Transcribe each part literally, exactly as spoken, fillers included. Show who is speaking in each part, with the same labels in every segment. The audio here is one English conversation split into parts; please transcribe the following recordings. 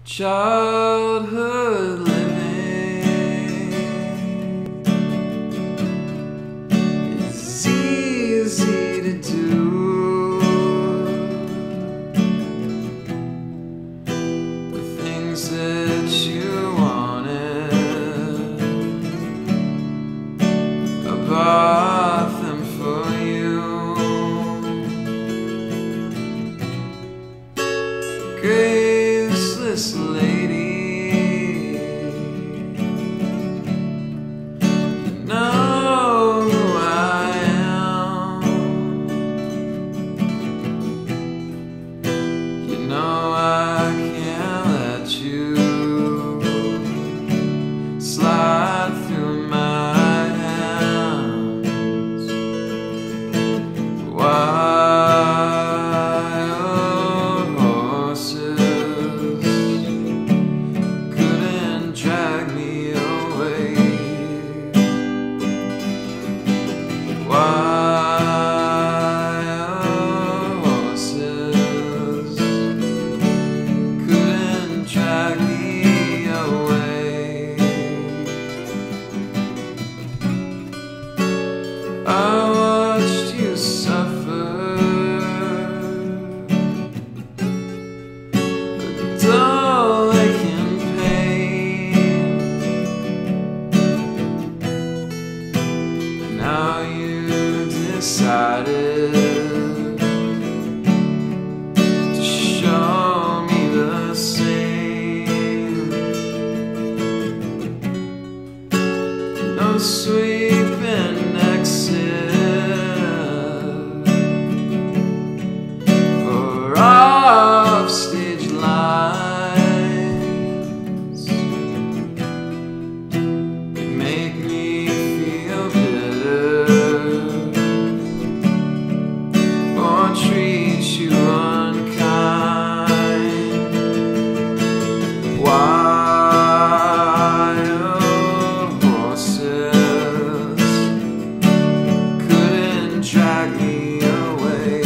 Speaker 1: Childhood living is easy to do. The things that you wanted, I bought them for you. Graceless lady, you know who I am. You know I can't let you slide through my hands. Why? Drag me away. Wild horses couldn't drag me away. I watched you suffer, the dull aching pain. Now you decided to show me the same. No sweeping exit or off stage lines. They make me feel treat you unkind. Wild horses couldn't drag me away.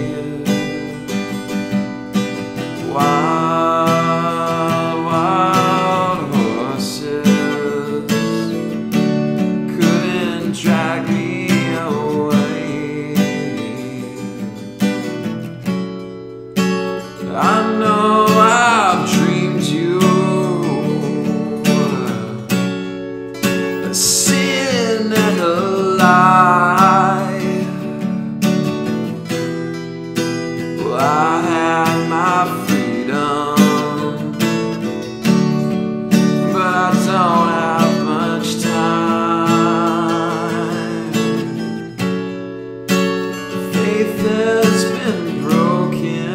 Speaker 1: Wild, wild horses couldn't drag me away. I know I've dreamed you a sin and a lie. Well, I had my freedom, but I don't have much time. Faith has been broken,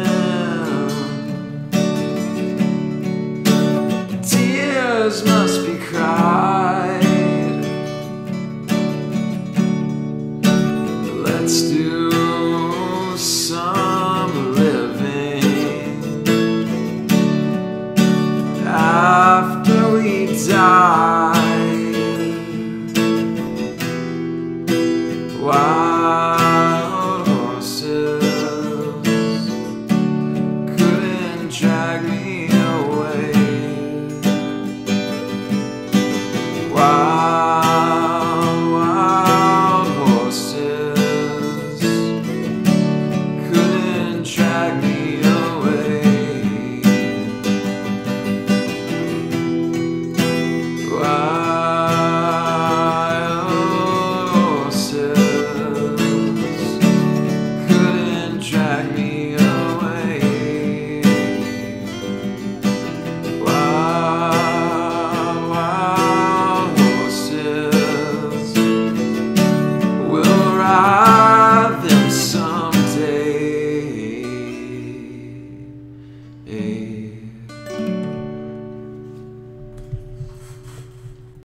Speaker 1: must be cried. Let's do some living after we die. Wild horses couldn't drag me away. Why?